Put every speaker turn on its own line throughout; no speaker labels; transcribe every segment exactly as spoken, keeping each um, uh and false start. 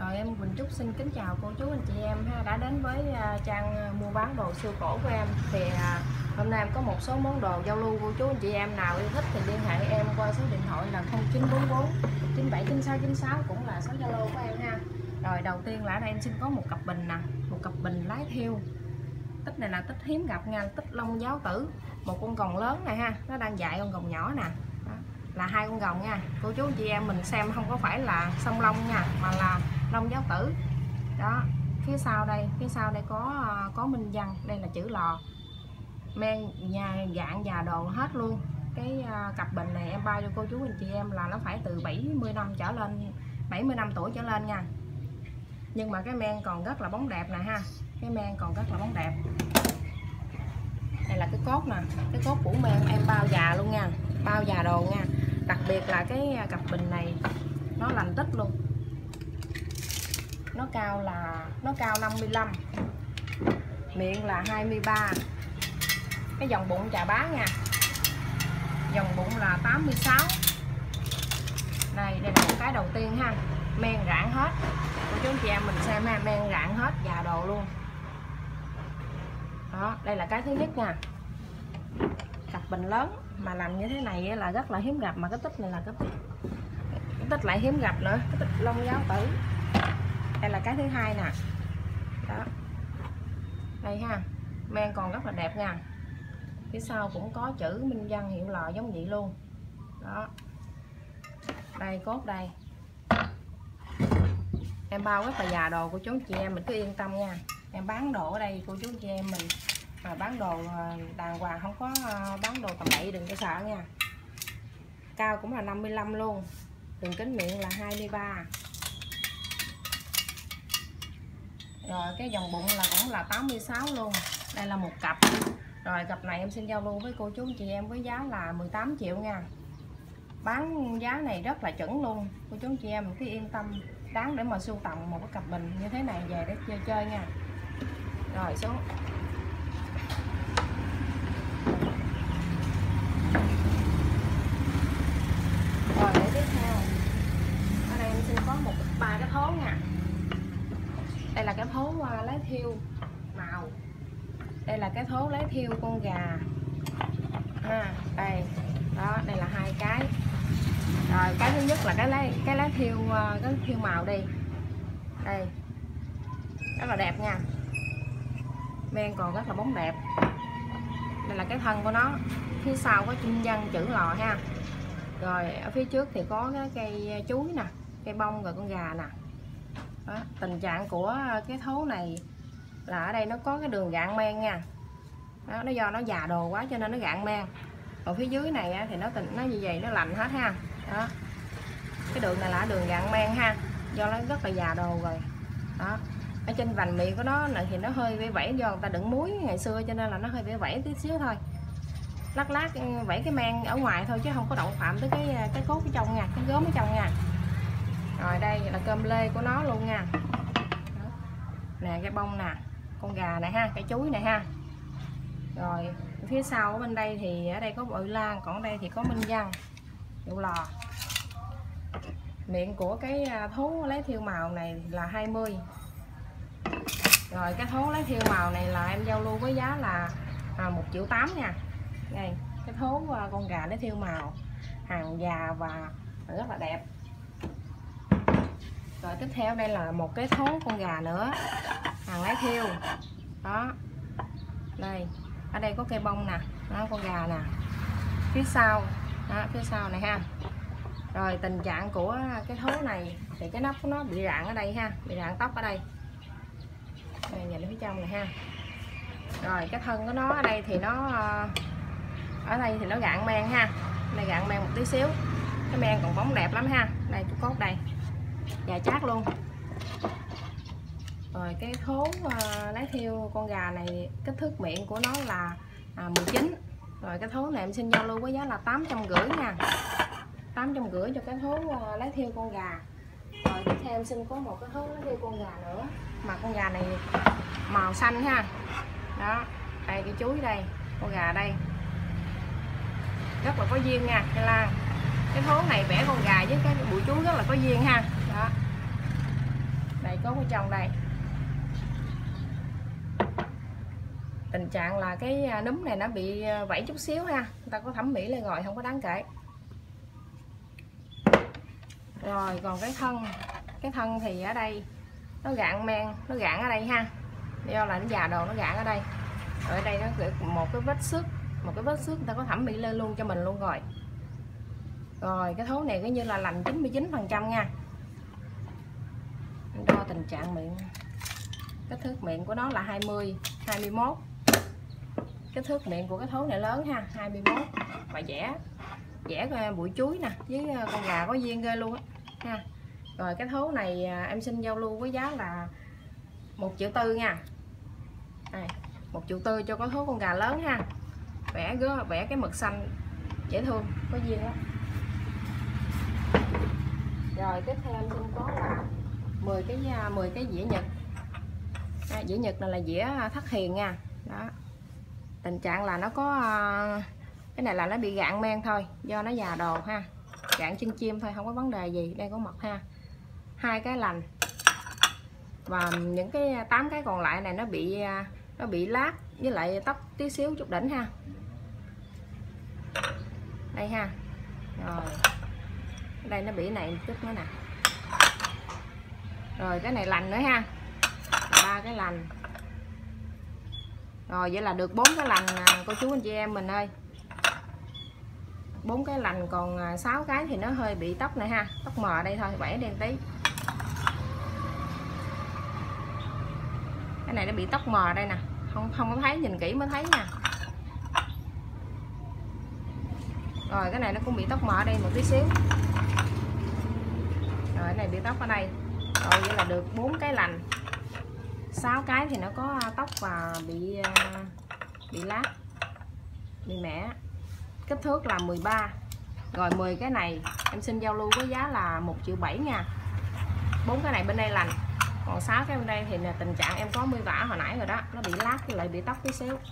Rồi em Quỳnh Trúc xin kính chào cô chú anh chị em ha, đã đến với uh, trang mua bán đồ siêu cổ của em. Thì uh, hôm nay em có một số món đồ giao lưu, cô chú anh chị em nào yêu thích thì liên hệ em qua số điện thoại là không chín bốn bốn chín bảy chín sáu chín sáu, cũng là số Zalo của em ha. Rồi đầu tiên là ở đây em xin có một cặp bình nè, một cặp bình lái thiêu. Tích này là tích hiếm gặp nha, tích long giáo tử. Một con gồng lớn này ha, nó đang dạy con gồng nhỏ nè. Đó, là hai con gồng nha. Cô chú anh chị em mình xem không có phải là song long nha, mà là long giáo tử. Đó, phía sau đây, phía sau đây có có minh văn, đây là chữ lò. Men nhà dạng già đồ hết luôn. Cái uh, cặp bình này em bao cho cô chú anh chị em là nó phải từ bảy mươi năm trở lên, bảy mươi năm tuổi trở lên nha. Nhưng mà cái men còn rất là bóng đẹp nè ha. Cái men còn rất là bóng đẹp. Đây là cái cốt nè, cái cốt của men em bao già luôn nha, bao già đồ nha. Đặc biệt là cái cặp bình này nó lành tích luôn. Nó cao là nó cao năm mươi lăm, miệng là hai mươi ba. Cái dòng bụng chà bá nha, dòng bụng là tám mươi sáu. Đây, đây là một cái đầu tiên ha, men rạn hết. Cô chú anh chị em mình xem ha, men rạn hết, già đồ luôn. Đó, đây là cái thứ nhất nha. Cặp bình lớn mà làm như thế này là rất là hiếm gặp, mà cái tích này là cái tích, cái tích lại hiếm gặp nữa, cái tích long giáo tử. Đây là cái thứ hai nè. Đó, đây ha, men còn rất là đẹp nha. Phía sau cũng có chữ minh văn hiệu lò giống vậy luôn. Đó, đây cốt đây. Em bao rất là già đồ, cô chú chị em mình cứ yên tâm nha. Em bán đồ ở đây cô chú chị em mình mà bán đồ đàng hoàng, không có bán đồ tầm bậy, đừng có sợ nha. Cao cũng là năm mươi lăm luôn, đường kính miệng là hai mươi ba. Rồi cái dòng bụng là cũng là tám mươi sáu luôn. Đây là một cặp. Rồi cặp này em xin giao lưu với cô chú chị em với giá là mười tám triệu nha. Bán giá này rất là chuẩn luôn, cô chú chị em mình cứ yên tâm, đáng để mà sưu tầm một cái cặp bình như thế này về để chơi chơi nha. Rồi xuống. Rồi để tiếp theo, ở đây em xin có một ba cái thố nha. Đây là cái thố lái thiêu màu. Đây là cái thố lái thiêu con gà ha. Đây, đó, đây là hai cái. Rồi cái thứ nhất là cái lá cái lá thiêu cái thiêu màu đi. Đây, rất là đẹp nha, men còn rất là bóng đẹp. Đây là cái thân của nó, phía sau có chinh văn chữ lò ha. Rồi ở phía trước thì có cái cây chuối nè, cây bông, rồi con gà nè. Đó, tình trạng của cái thố này là ở đây nó có cái đường gạn men nha. Đó, nó do nó già đồ quá cho nên nó gạn men. Còn phía dưới này thì nó tình nó như vậy, nó lạnh hết ha. Đó, cái đường này là đường gạn men ha, do nó rất là già đồ rồi. Đó, ở trên vành miệng của nó này thì nó hơi vẩy vẩy, do người ta đựng muối ngày xưa cho nên là nó hơi vẩy vẩy tí xíu thôi. Lát lát vẩy cái men ở ngoài thôi chứ không có động phạm tới cái cái cốt ở trong nha, cái gốm ở trong nha. Rồi đây là cơm lê của nó luôn nha. Đó, nè cái bông nè, con gà này ha, cái chuối này ha. Rồi phía sau ở bên đây thì ở đây có bội lan, còn ở đây thì có minh văn hiệu lò. Miệng của cái thố lấy thiêu màu này là hai mươi. Rồi cái thố lấy thiêu màu này là em giao lưu với giá là à, một triệu tám nha. Đây, cái thố con gà lấy thiêu màu, hàng già và rất là đẹp. Rồi tiếp theo đây là một cái thố con gà nữa, hàng lấy thiêu. Đó, đây, ở đây có cây bông nè, đó, con gà nè. Phía sau, đó, phía sau này ha. Rồi tình trạng của cái thố này thì cái nắp của nó bị rạn ở đây ha, bị rạn tóc ở đây. Đây, nhìn phía trong này ha. Rồi cái thân của nó ở đây thì nó ở đây thì nó gạn men ha. Đây gạn men một tí xíu. Cái men còn bóng đẹp lắm ha. Đây cái cốt đây, già chát luôn. Rồi cái thố uh, lái thiêu con gà này kích thước miệng của nó là à, mười chín. Rồi cái thố này em xin giao lưu với giá là tám trăm rưỡi nha, tám trăm rưỡi cho cái thố uh, lái thiêu con gà. Rồi tiếp theo em xin có một cái thố lái thiêu con gà nữa, mà con gà này màu xanh ha. Đó, đây cái chuối đây, con gà đây rất là có duyên nha, cái lan. Cái thố này vẽ con gà với cái bụi chuối rất là có duyên ha. Đó, đây cốt ở trong đây. Tình trạng là cái núm này nó bị vảy chút xíu ha, người ta có thẩm mỹ lên rồi không có đáng kể. Rồi còn cái thân, cái thân thì ở đây nó gạn men, nó gạn ở đây ha, do là nó già đồ nó gạn ở đây. Rồi ở đây nó một cái vết xước, một cái vết xước người ta có thẩm mỹ lên luôn cho mình luôn rồi. Rồi cái thố này coi như là lành chín mươi chín phần trăm nha. Đo tình trạng miệng, kích thước miệng của nó là hai mươi, hai mươi mốt. Kích thước miệng của cái thố này lớn ha, hai mươi mốt. Và vẽ vẽ bụi chuối nè, với con gà có viên ghê luôn á ha. Rồi cái thố này em xin giao lưu với giá là một triệu tư nha. Đây, một triệu tư cho có thố con gà lớn ha. Vẽ gớ vẽ cái mực xanh dễ thương, có viên lắm. Rồi tiếp theo em xin có là mười cái mười cái dĩa nhật. À, dĩa nhật này là dĩa thất hiền nha. Đó. Tình trạng là nó có cái này là nó bị gạn men thôi, do nó già đồ ha. Gạn chân chim thôi, không có vấn đề gì. Đây có mật ha. Hai cái lành. Và những cái tám cái còn lại này nó bị nó bị lát với lại tóc tí xíu chút đỉnh ha. Đây ha. Rồi. Đây nó bị này một chút nữa nè. Rồi cái này lành nữa ha. Ba cái lành. Rồi vậy là được bốn cái lành cô chú anh chị em mình ơi. Bốn cái lành, còn sáu cái thì nó hơi bị tóc này ha, tóc mờ đây thôi, vẽ đen tí. Cái này nó bị tóc mờ đây nè, không không có thấy, nhìn kỹ mới thấy nha. Rồi cái này nó cũng bị tóc mờ ở đây một tí xíu. Rồi cái này bị tóc ở đây. Rồi vậy là được bốn cái lành. sáu cái thì nó có tóc và bị bị lát, bị mẻ. Kích thước là mười ba. Rồi mười cái này em xin giao lưu với giá là một triệu bảy nha. bốn cái này bên đây lành. Còn sáu cái bên đây thì là tình trạng em có miêu tả hồi nãy rồi đó, nó bị lát với lại bị tóc tí xíu.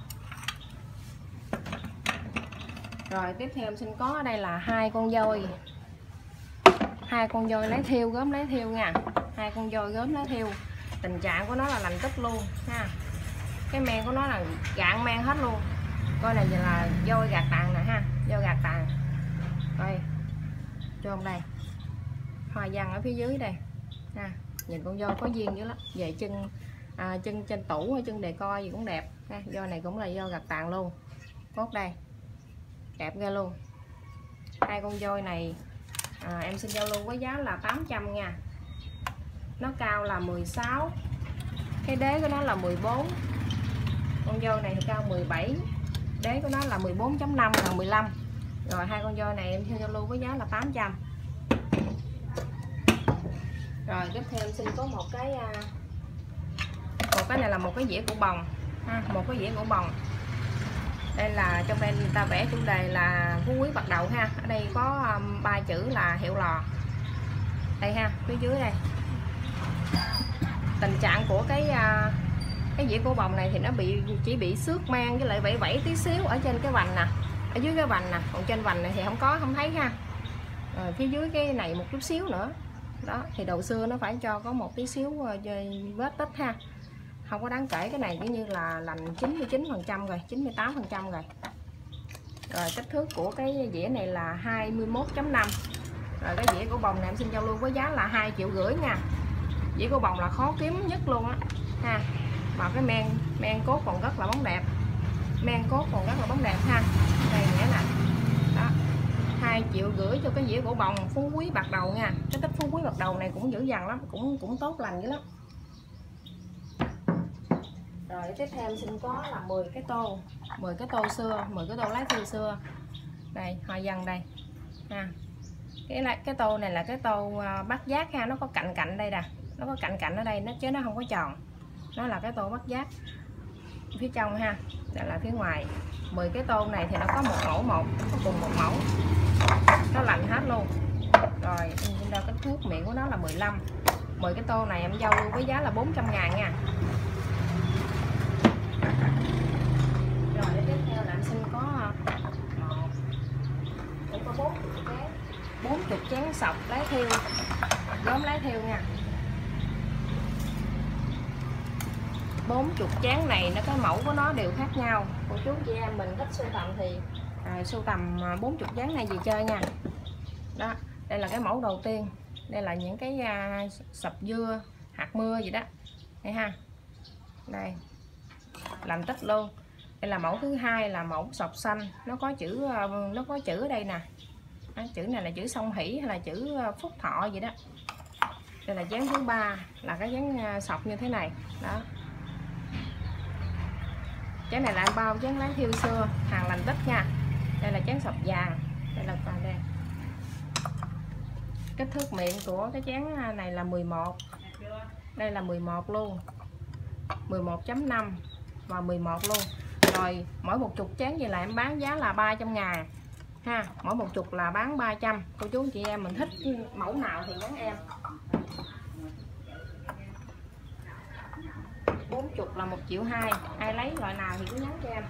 Rồi tiếp theo em xin có ở đây là hai con voi. Hai con voi lấy thiêu, gớm lấy thiêu nha. Hai con voi gớm lấy thiêu. Tình trạng của nó là lành tích luôn ha. Cái men của nó là gạn men hết luôn. Coi này là voi gạt tàn nè ha, voi gạt tàn. Đây, cho ông đây, hoa văn ở phía dưới đây ha. Nhìn con voi có duyên dữ lắm. Về chân à, chân trên tủ hay chân đề coi gì cũng đẹp ha. Voi này cũng là voi gạt tàn luôn. Cốt đây, đẹp ghê luôn. Hai con voi này à, em xin giao lưu với giá là tám trăm nha. Nó cao là mười sáu, cái đế của nó là mười bốn. Con voi này thì cao mười bảy, đế của nó là mười bốn chấm năm là mười lăm. Rồi hai con voi này em xin giao lưu với giá là tám trăm. Rồi tiếp theo em xin có một cái một cái này là một cái dĩa củ bồng ha, một cái dĩa củ bồng. Đây là trong đây người ta vẽ chủ đề là phú quý bắt đầu ha. Ở đây có um, ba chữ là hiệu lò. Đây ha, phía dưới đây. Tình trạng của cái uh, cái dĩa củ bồng này thì nó bị chỉ bị xước men với lại vẫy vẫy tí xíu ở trên cái vành nè, ở dưới cái vành nè, còn trên vành này thì không có, không thấy ha. Rồi phía dưới cái này một chút xíu nữa. Đó, thì đầu xưa nó phải cho có một tí xíu uh, vết tích ha. Không có đáng kể, cái này cũng như là lành chín mươi chín phần trăm rồi, chín mươi tám phần trăm rồi. Rồi kích thước của cái dĩa này là hai mươi mốt chấm năm. Rồi cái dĩa của bồng này em xin giao lưu với giá là hai triệu rưỡi nha. Dĩa của bồng là khó kiếm nhất luôn á ha. Mà cái men men cốt còn rất là bóng đẹp. Men cốt còn rất là bóng đẹp ha. Đây nghĩa nè. Đó. hai triệu rưỡi cho cái dĩa của bồng phú quý bạc đầu nha. Cái tích phú quý bạc đầu này cũng dữ dằn lắm, cũng cũng tốt lành dữ lắm. Rồi tiếp theo em xin có là mười cái tô, mười cái tô xưa, mười cái tô lá thiêu xưa. Đây, hoa văn đây ha. Cái cái tô này là cái tô bát giác ha, nó có cạnh cạnh đây nè, nó có cạnh cạnh ở đây nó chứ nó không có tròn. Nó là cái tô bát giác phía trong ha, đây là phía ngoài. mười cái tô này thì nó có một mẫu một, có cùng một mẫu. Nó lành hết luôn. Rồi, em ra kích thước miệng của nó là mười lăm. mười cái tô này em giao lưu với giá là bốn trăm ngàn nha. Rồi để tiếp theo là em xin có một, cũng có bốn chén, bốn chục chén sọc lá thiêu, gốm lá thiêu nha. bốn chục chén này nó cái mẫu của nó đều khác nhau. Cô chú chị em mình thích sưu tầm thì à, sưu tầm bốn chục chén này gì chơi nha. Đó, đây là cái mẫu đầu tiên. Đây là những cái à, sập dưa, hạt mưa gì đó. Đây ha. Đây. Làm tích luôn. Đây là mẫu thứ hai là mẫu sọc xanh, nó có chữ nó có chữ ở đây nè. Đó, chữ này là chữ song hỷ hay là chữ phúc thọ gì đó. Đây là chén thứ ba là cái chén sọc như thế này. Đó. Chén này là anh bao chén láng thiêu xưa, hàng lành tích nha. Đây là chén sọc vàng. Đây là còn đây. Kích thước miệng của cái chén này là mười một. Đây là mười một luôn. mười một chấm năm và mười một luôn. Rồi mỗi một chục chén vậy là em bán giá là ba trăm ngàn ha. Mỗi một chục là bán ba trăm. Cô chú chị em mình thích mẫu nào thì nhắn em. Bốn chục là một triệu hai. Ai lấy loại nào thì cứ nhắn cho em.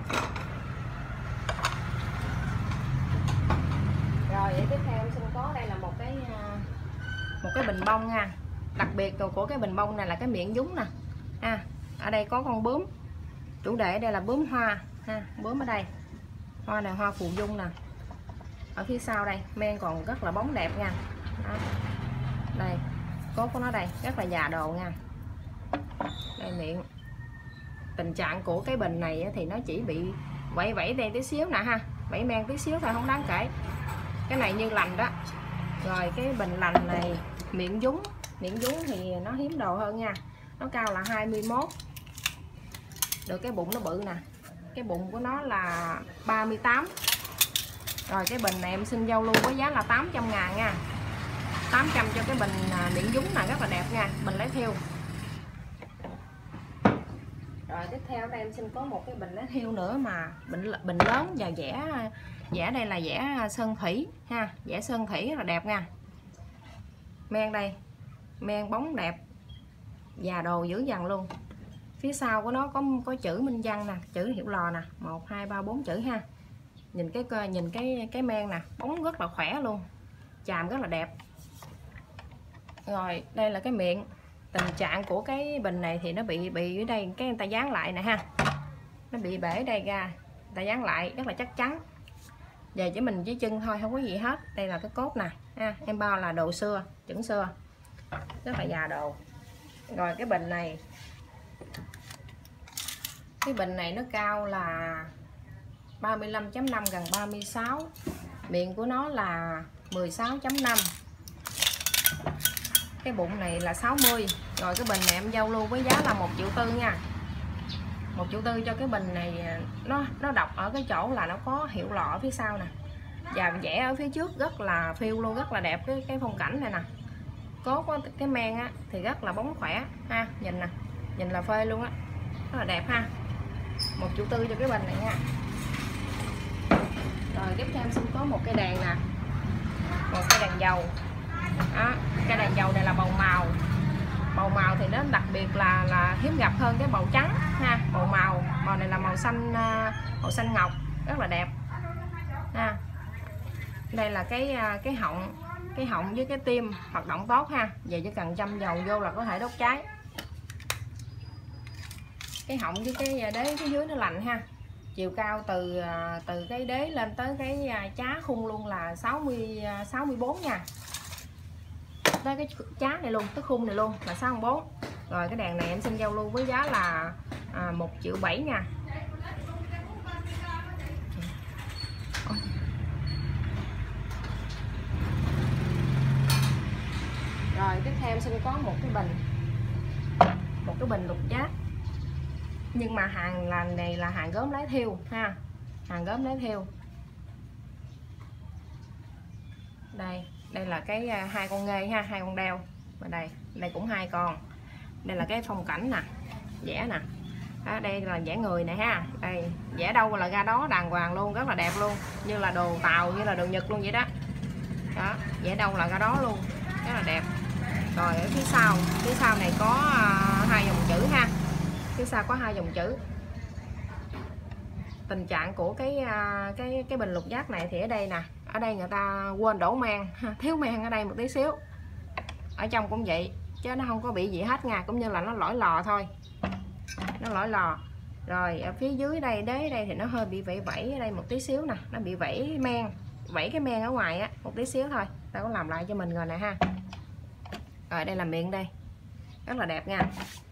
Rồi để tiếp theo em xin có đây là một cái một cái bình bông nha. Đặc biệt của cái bình bông này là cái miệng dúng nè. À, ở đây có con bướm. Chủ đề đây là bướm hoa ha, bướm ở đây. Hoa này hoa phù dung nè. Ở phía sau đây, men còn rất là bóng đẹp nha. Đó. Đây, cốt của nó đây, rất là già đồ nha. Đây miệng. Tình trạng của cái bình này thì nó chỉ bị vẫy vẫy đây tí xíu nè ha, vẫy men tí xíu thôi, không đáng kể. Cái này như lành đó. Rồi cái bình lành này miệng dúng, miệng dúng thì nó hiếm đồ hơn nha. Nó cao là hai mươi mốt. Được cái bụng nó bự nè. Cái bụng của nó là ba mươi tám. Rồi cái bình này em xin giao lưu với giá là tám trăm ngàn nha. Tám trăm cho cái bình miệng dúng này rất là đẹp nha. Bình lấy thiêu. Rồi tiếp theo đây em xin có một cái bình lấy thiêu nữa mà bình bình lớn và vẽ vẽ đây là vẽ sơn thủy ha, vẽ sơn thủy rất là đẹp nha. Men đây, men bóng đẹp, già đồ dữ dằn luôn. Phía sau của nó có có chữ minh văn nè, chữ hiệu lò nè, một hai ba bốn chữ ha. Nhìn cái nhìn cái cái men nè, bóng rất là khỏe luôn. Chàm rất là đẹp. Rồi, đây là cái miệng. Tình trạng của cái bình này thì nó bị bị ở đây cái người ta dán lại nè ha. Nó bị bể đây ra, người ta dán lại rất là chắc chắn. Về chỉ mình chỉ chân thôi, không có gì hết. Đây là cái cốt nè ha, em bao là đồ xưa, chuẩn xưa. Rất là già đồ. Rồi cái bình này cái bình này nó cao là ba mươi lăm chấm năm gần ba mươi sáu. Miệng của nó là mười sáu chấm năm. Cái bụng này là sáu mươi. Rồi cái bình này em giao lưu với giá là một triệu tư nha. một triệu tư cho cái bình này. Nó nó độc ở cái chỗ là nó có hiệu lọ ở phía sau nè. Và vẽ ở phía trước rất là phiêu luôn, rất là đẹp cái cái phong cảnh này nè. Cốt cái men á thì rất là bóng khỏe ha, nhìn nè, nhìn là phê luôn á. Rất là đẹp ha. một triệu tư cho cái bình này nha. Rồi tiếp theo em xin có một cái đèn nè. Một cái đèn dầu. Đó, cái đèn dầu này là bầu màu. Bầu màu thì nó đặc biệt là là hiếm gặp hơn cái bầu trắng ha. Bầu màu, màu này là màu xanh màu xanh ngọc, rất là đẹp ha. Đây là cái cái họng, cái họng với cái tim hoạt động tốt ha. Về chỉ cần châm dầu vô là có thể đốt cháy. Cái họng với cái đế phía dưới nó lành ha. Chiều cao từ từ cái đế lên tới cái chá khung luôn là sáu mươi sáu mươi bốn nha. Tới cái chá này luôn, cái khung này luôn là sáu mươi bốn. Rồi cái đèn này em xin giao lưu với giá là à, một triệu bảy nha. Rồi tiếp theo em xin có một cái bình, một cái bình lục giác. Nhưng mà hàng là này là hàng gốm lấy thiêu ha, hàng gốm lấy thiêu. Đây, đây là cái hai con nghê ha, hai con đeo. Và đây, đây cũng hai con. Đây là cái phong cảnh nè, vẽ nè. Đó, đây là vẽ người này ha. Đây, vẽ đâu là ra đó đàng hoàng luôn, rất là đẹp luôn, như là đồ Tàu, như là đồ Nhật luôn vậy đó. Đó, vẽ đâu là ra đó luôn, rất là đẹp. Rồi ở phía sau, phía sau này có uh, hai dòng chữ ha. Phía sau có hai dòng chữ. Tình trạng của cái uh, cái cái bình lục giác này thì ở đây nè, ở đây người ta quên đổ men, thiếu men ở đây một tí xíu. Ở trong cũng vậy, chứ nó không có bị gì hết nha, cũng như là nó lỗi lò thôi. nó lỏi lò. Rồi ở phía dưới đây, đế đây thì nó hơi bị vẫy vẫy ở đây một tí xíu nè, nó bị vẫy men, vẫy cái men ở ngoài á một tí xíu thôi. Ta có làm lại cho mình rồi nè ha. Rồi đây là miệng đây, rất là đẹp nha.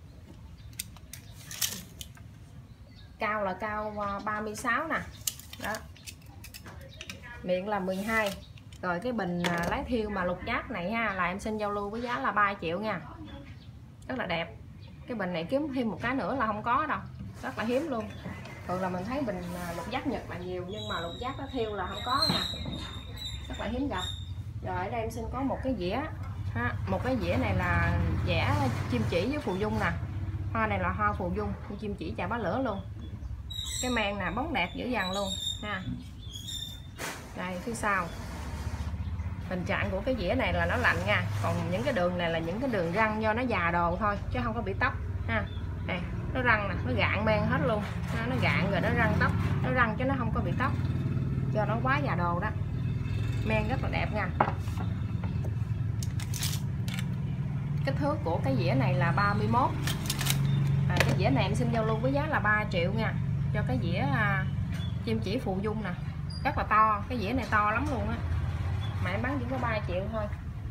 Cao là cao ba mươi sáu nè. Đó. Miệng là mười hai. Rồi cái bình lái thiêu mà lục giác này ha, là em xin giao lưu với giá là ba triệu nha. Rất là đẹp. Cái bình này kiếm thêm một cái nữa là không có đâu, rất là hiếm luôn. Thường là mình thấy bình lục giác Nhật là nhiều, nhưng mà lục giác nó thiêu là không có nè, rất là hiếm gặp. Rồi ở đây em xin có một cái dĩa ha. Một cái dĩa này là vẽ chim chỉ với phù dung nè. Hoa này là hoa phù dung, chim chỉ chà bá lửa luôn. Cái men nè, bóng đẹp dữ dằn luôn ha. Đây phía sau. Tình trạng của cái dĩa này là nó lạnh nha. Còn những cái đường này là những cái đường răng do nó già đồ thôi, chứ không có bị tóc ha. Đây, nó răng nè, nó gạn men hết luôn ha. Nó gạn rồi nó răng tóc, nó răng chứ nó không có bị tóc, do nó quá già đồ đó. Men rất là đẹp nha. Kích thước của cái dĩa này là ba mươi mốt. À, cái dĩa này em xin giao lưu với giá là ba triệu nha. Cho cái dĩa à, chim chỉ phù dung nè, rất là to. Cái dĩa này to lắm luôn á, mà em bán chỉ có ba triệu thôi.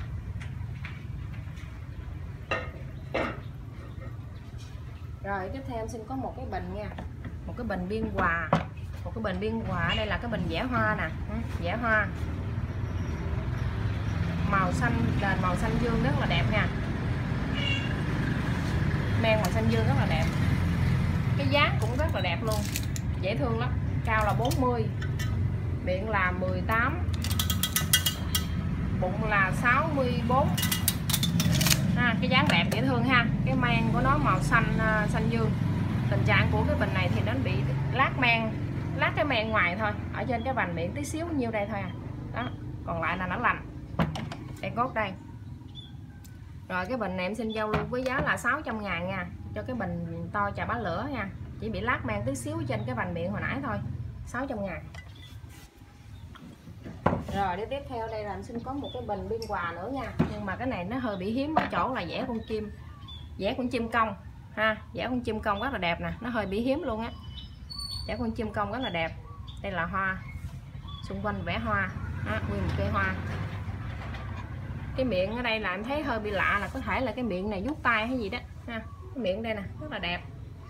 Rồi tiếp theo em xin có một cái bình nha. Một cái bình biên hòa. Một cái bình biên hòa, ở đây là cái bình vẽ hoa nè, vẽ hoa. Màu xanh, nền màu xanh dương rất là đẹp nha. Men màu xanh dương rất là đẹp. Cái dáng cũng rất là đẹp luôn, dễ thương lắm. Cao là bốn mươi, miệng là mười tám, bụng là sáu mươi bốn ha. Cái dáng đẹp dễ thương ha. Cái men của nó màu xanh xanh dương. Tình trạng của cái bình này thì nó bị lát men, lát cái men ngoài thôi, ở trên cái vành miệng tí xíu nhiêu đây thôi à. Đó, còn lại là nó lành. Đây cốt đây. Rồi cái bình này em xin giao lưu với giá là sáu trăm ngàn nha. Cho cái bình to chà bá lửa nha. Chỉ bị lát men tí xíu trên cái vành miệng hồi nãy thôi, sáu trăm ngàn. Rồi tiếp theo đây là em xin có một cái bình biên hòa nữa nha. Nhưng mà cái này nó hơi bị hiếm ở chỗ là vẽ con chim, vẽ con chim công ha. Vẽ con chim công rất là đẹp nè, nó hơi bị hiếm luôn á. Vẽ con chim công rất là đẹp. Đây là hoa, xung quanh vẽ hoa đó, nguyên một cây hoa. Cái miệng ở đây là em thấy hơi bị lạ, là có thể là cái miệng này vuốt tay hay gì đó ha. Cái miệng đây nè rất là đẹp.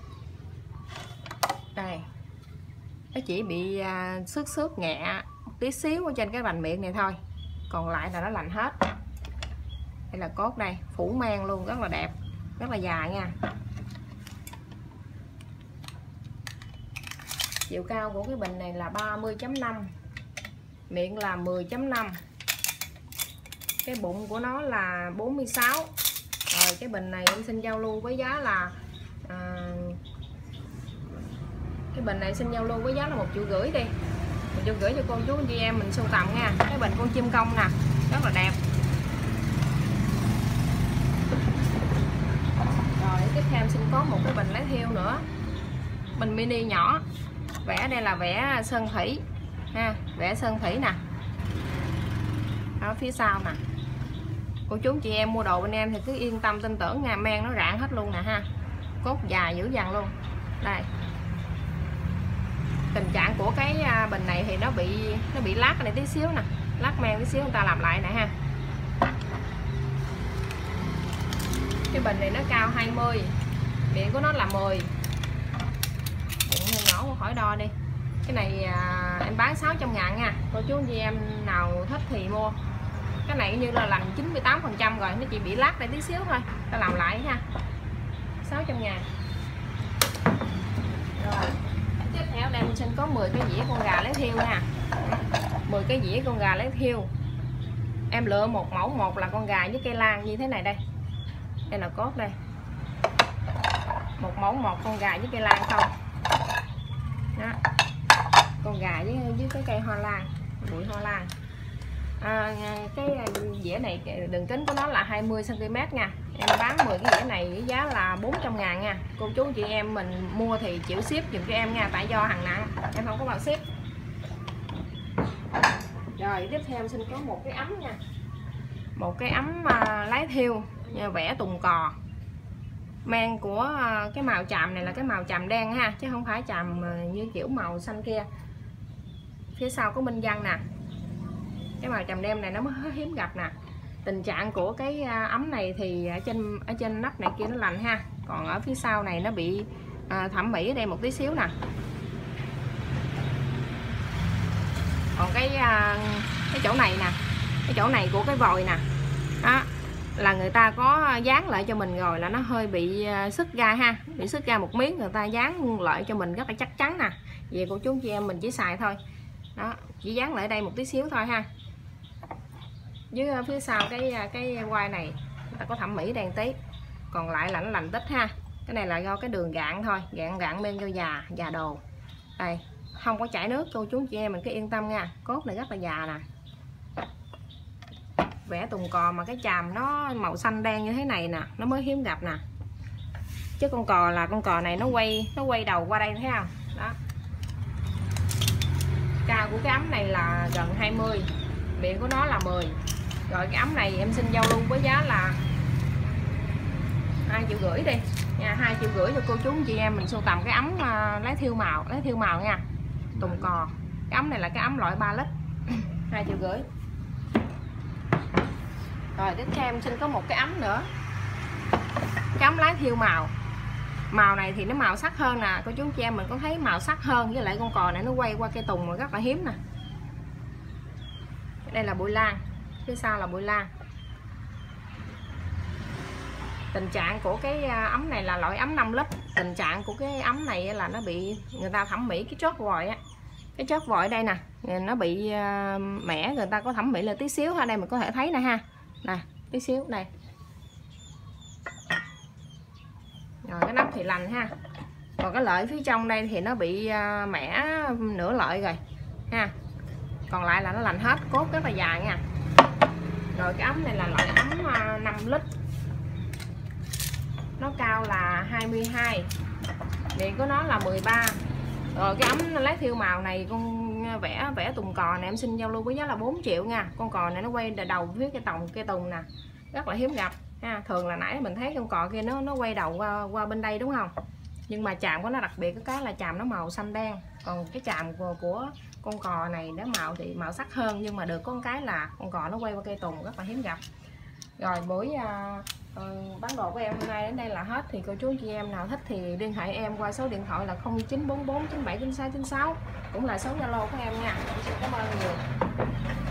Đây, nó chỉ bị uh, xước xước nhẹ một tí xíu ở trên cái vành miệng này thôi, còn lại là nó lành hết. Đây là cốt đây, phủ men luôn, rất là đẹp, rất là dài nha. Chiều cao của cái bình này là ba mươi chấm năm, miệng là mười chấm năm, cái bụng của nó là bốn mươi sáu. Rồi cái bình này em xin giao lưu với giá là à, cái bình này xin giao lưu với giá là một triệu rưỡi đi, một triệu rưỡi cho cô chú anh chị em mình sưu tầm nha. Cái bình con chim công nè, rất là đẹp. Rồi tiếp theo em xin có một cái bình lái thiêu nữa, bình mini nhỏ. Vẽ đây là vẽ sơn thủy ha, vẽ sơn thủy nè. Ở phía sau nè, cô chú chị em mua đồ bên em thì cứ yên tâm tin tưởng nha, men nó rạn hết luôn nè ha. Cốt dài dữ dằn luôn. Đây. Tình trạng của cái bình này thì nó bị nó bị lát này tí xíu nè, lát men tí xíu, người ta làm lại nè ha. Cái bình này nó cao hai mươi, miệng của nó là mười. Bụng hơi nhỏ quá khỏi đo đi. Cái này à, em bán sáu trăm ngàn nha. Cô chú anh chị em nào thích thì mua. Cái này như là lành chín mươi tám phần trăm rồi, nó chỉ bị lát đây tí xíu thôi, ta làm lại ha. sáu trăm ngàn. Rồi tiếp theo đây mình xin có mười cái dĩa con gà lấy thiêu nha. mười cái dĩa con gà lấy thiêu. Em lựa một mẫu một là con gà với cây lan như thế này đây. Đây là cốt đây. Một mẫu một con gà với cây lan không. Đó. Con gà với với cái cây hoa lan, bụi hoa lan. À, cái dĩa này đường kính của nó là hai mươi xăng ti mét nha. Em bán mười cái dĩa này với giá là bốn trăm ngàn nha. Cô chú chị em mình mua thì chịu ship dùm cho em nha, tại do hàng nặng em không có bao ship. Rồi tiếp theo em xin có một cái ấm nha. Một cái ấm uh, lái thiêu vẽ tùng cò. men của cái màu chàm này là cái màu chàm đen ha, chứ không phải chàm như kiểu màu xanh kia. Phía sau có minh văn nè, cái màu chàm đen này nó mới hiếm gặp nè. Tình trạng của cái ấm này thì ở trên ở trên nắp này kia nó lành ha, còn ở phía sau này nó bị à, thẩm mỹ ở đây một tí xíu nè. Còn cái cái chỗ này nè, cái chỗ này của cái vòi nè đó, là người ta có dán lại cho mình rồi, là nó hơi bị sức ra ha, bị sức ra một miếng, người ta dán lại cho mình rất là chắc chắn nè. Về cô chú chị em mình chỉ xài thôi đó, chỉ dán lại đây một tí xíu thôi ha. Dưới phía sau cái cái quai này người ta có thẩm mỹ đèn tí, còn lại là nó lành tích ha. Cái này là do cái đường gạn thôi, gạn gạn men cho già già đồ. Đây không có chảy nước, cô chú chị em mình cứ yên tâm nha, cốt này rất là già nè. Vẽ tùng cò mà cái chàm nó màu xanh đen như thế này nè, nó mới hiếm gặp nè. Chứ con cò là con cò này nó quay nó quay đầu qua đây thấy không đó. Cao của cái ấm này là gần hai mươi, miệng của nó là mười. Rồi cái ấm này em xin giao lưu với giá là hai triệu rưỡi đi nha, hai triệu rưỡi cho cô chú chị em mình sưu tầm cái ấm uh, lấy thiêu màu, lấy thiêu màu nha, tùng cò. Cái ấm này là cái ấm loại ba lít, hai triệu rưỡi. Rồi tiếp theo em xin có một cái ấm nữa, cái ấm lái thiêu màu. Màu này thì nó màu sắc hơn nè, cô chú chị em mình có thấy màu sắc hơn, với lại con cò này nó quay qua cây tùng mà rất là hiếm nè. Đây là bụi lan, phía sau là bụi lan. Tình trạng của cái ấm này là loại ấm năm lít. Tình trạng của cái ấm này là nó bị người ta thẩm mỹ cái chốt vòi á, cái chốt vòi đây nè, nó bị mẻ, người ta có thẩm mỹ là tí xíu ha. Đây mình có thể thấy nè ha, nè tí xíu đây. Rồi cái nắp thì lành ha. Còn cái lợi phía trong đây thì nó bị mẻ nửa lợi rồi ha, còn lại là nó lành hết, cốt rất là dài nha. Rồi cái ấm này là loại ấm năm lít, nó cao là hai mươi hai, điện của nó là mười ba. Rồi cái ấm lấy thiêu màu này con vẽ vẽ tùng cò này em xin giao lưu với giá là bốn triệu nha. Con cò này nó quay đầu phía cái tòng cây tùng nè, rất là hiếm gặp ha. Thường là nãy mình thấy con cò kia nó nó quay đầu qua, qua bên đây đúng không, nhưng mà chàm của nó đặc biệt cái là chàm nó màu xanh đen. Còn cái chàm của, của con cò này nó màu thì màu sắc hơn, nhưng mà được có cái là con cò nó quay qua cây tùng rất là hiếm gặp. Rồi buổi uh, uh, bán đồ của em hôm nay đến đây là hết. Thì cô chú chị em nào thích thì liên hệ em qua số điện thoại là không chín bốn bốn chín bảy chín sáu chín sáu, cũng là số Zalo của em nha. Em xin cảm ơn nhiều.